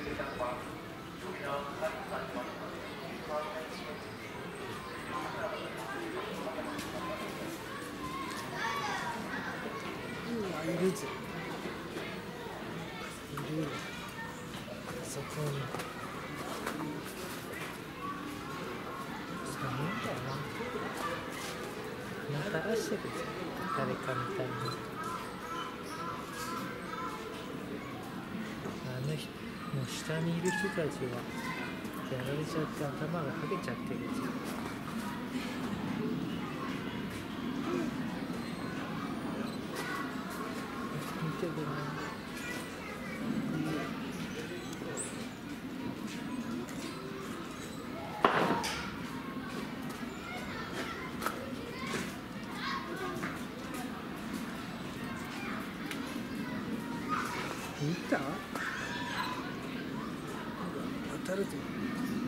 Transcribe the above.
いるぜ。いるよ。そこに。寒いんだよな。もたらしてるぜ。誰かみたいに。もう下にいる人たちはやられちゃって頭がはげちゃってるぜ。見てごらん。見た？当たるぞ。